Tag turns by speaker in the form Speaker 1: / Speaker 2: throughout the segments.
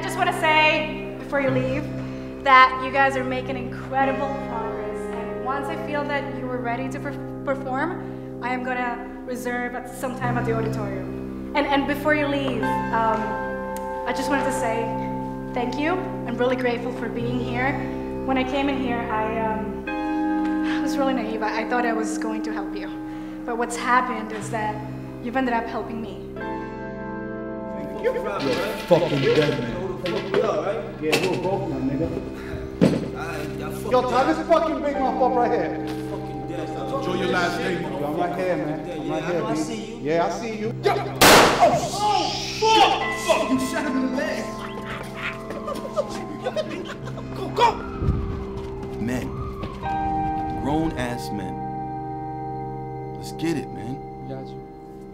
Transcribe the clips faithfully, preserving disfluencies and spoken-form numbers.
Speaker 1: I just want to say, before you leave, that you guys are making incredible progress. And once I feel that you are ready to per perform, I am going to reserve at some time at the auditorium. And, and before you leave, um, I just wanted to say thank you. I'm really grateful for being here. When I came in here, I, um, I was really naive. I, I thought I was going to help you. But what's happened is that you've ended up helping me.
Speaker 2: You're fucking dead, man. Yeah, we're broke now, nigga. Yo, Tom, this fucking big motherfucker right here.
Speaker 3: Enjoy your last day.
Speaker 2: I'm right here, man. I'm right here,
Speaker 4: I
Speaker 2: B.
Speaker 4: see you.
Speaker 2: Yeah, I see you.
Speaker 3: Yo. Oh, fuck! Fuck, you shot him in the leg. Go, go!
Speaker 5: Men. Grown-ass men. Let's get it, man.
Speaker 2: Got you.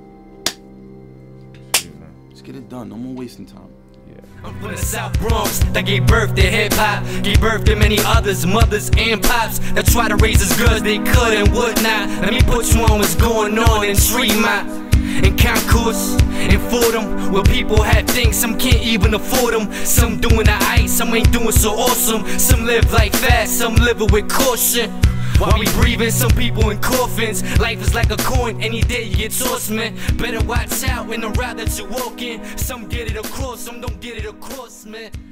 Speaker 5: Let's get it done. No more wasting time.
Speaker 6: I'm from the South Bronx that gave birth to hip-hop, gave birth to many others, mothers and pops that try to raise as good as they could and would not. Let me put you on what's going on in Rimada, in Concourse, in Fordham, where people have things, some can't even afford them. Some doing the ice, some ain't doing so awesome. Some live like fast, some live it with caution. While we breathing, some people in coffins. Life is like a coin, any day you get tossed, man. Better watch out in the route that you walk in. Some get it across, some don't get it across, man.